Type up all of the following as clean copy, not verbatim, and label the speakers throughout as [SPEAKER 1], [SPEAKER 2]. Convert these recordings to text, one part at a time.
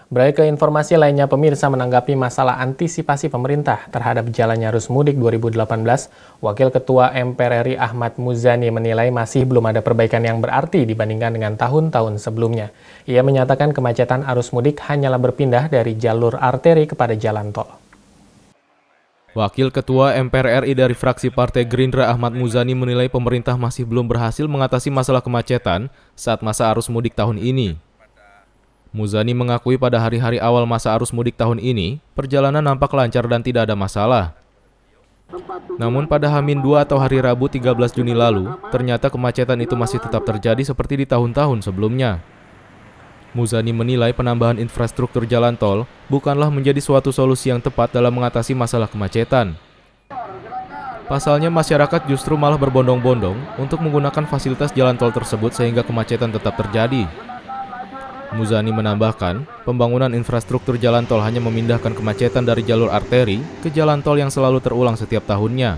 [SPEAKER 1] Beralih ke informasi lainnya, pemirsa, menanggapi masalah antisipasi pemerintah terhadap jalannya arus mudik 2018, Wakil Ketua MPR RI Ahmad Muzani menilai masih belum ada perbaikan yang berarti dibandingkan dengan tahun-tahun sebelumnya. Ia menyatakan kemacetan arus mudik hanyalah berpindah dari jalur arteri kepada jalan tol.
[SPEAKER 2] Wakil Ketua MPR RI dari fraksi Partai Gerindra Ahmad Muzani menilai pemerintah masih belum berhasil mengatasi masalah kemacetan saat masa arus mudik tahun ini. Muzani mengakui pada hari-hari awal masa arus mudik tahun ini, perjalanan nampak lancar dan tidak ada masalah. Namun pada H-2 atau hari Rabu 13 Juni lalu, ternyata kemacetan itu masih tetap terjadi seperti di tahun-tahun sebelumnya. Muzani menilai penambahan infrastruktur jalan tol bukanlah menjadi suatu solusi yang tepat dalam mengatasi masalah kemacetan. Pasalnya masyarakat justru malah berbondong-bondong untuk menggunakan fasilitas jalan tol tersebut sehingga kemacetan tetap terjadi. Muzani menambahkan, pembangunan infrastruktur jalan tol hanya memindahkan kemacetan dari jalur arteri ke jalan tol yang selalu terulang setiap tahunnya.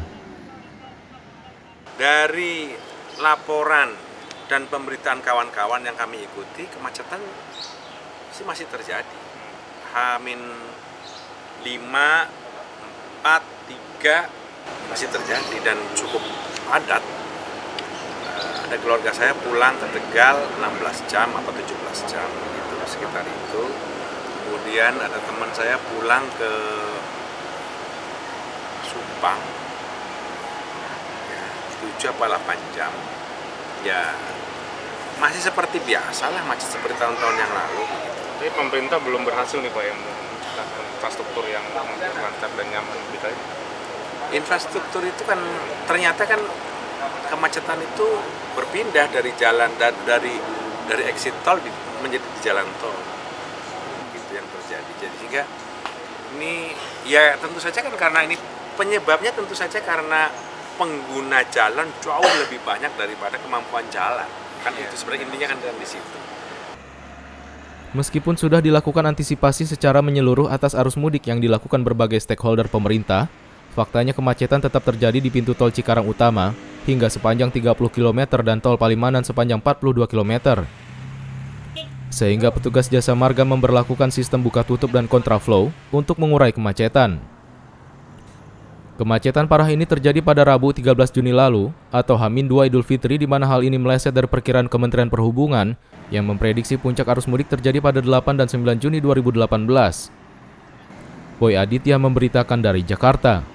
[SPEAKER 3] Dari laporan dan pemberitaan kawan-kawan yang kami ikuti, kemacetan sih masih terjadi. H-5, 4, 3 masih terjadi dan cukup padat. Ada keluarga saya pulang ke Tegal 16 jam atau 17 jam gitu, sekitar itu. Kemudian ada teman saya pulang ke Subang ya, 7 atau 8 jam. Ya masih seperti biasa lah, masih seperti tahun-tahun yang lalu.
[SPEAKER 4] Tapi pemerintah belum berhasil nih Pak yang menciptakan infrastruktur yang lancar dan nyaman gitu.
[SPEAKER 3] Infrastruktur itu kan ternyata kan kemacetan itu berpindah dari jalan dari exit tol menjadi di jalan tol, gitu yang terjadi. Jadi sehingga ini ya tentu saja kan karena ini penyebabnya tentu saja karena pengguna jalan jauh lebih banyak daripada kemampuan jalan. Kan itu sebenarnya intinya kan di situ.
[SPEAKER 2] Meskipun sudah dilakukan antisipasi secara menyeluruh atas arus mudik yang dilakukan berbagai stakeholder pemerintah, faktanya kemacetan tetap terjadi di pintu tol Cikarang Utama hingga sepanjang 30 km dan tol Palimanan sepanjang 42 km. Sehingga petugas jasa marga memberlakukan sistem buka tutup dan kontraflow untuk mengurai kemacetan. Kemacetan parah ini terjadi pada Rabu 13 Juni lalu atau H-2 Idul Fitri, di mana hal ini meleset dari perkiraan Kementerian Perhubungan yang memprediksi puncak arus mudik terjadi pada 8 dan 9 Juni 2018. Boy Aditya memberitakan dari Jakarta.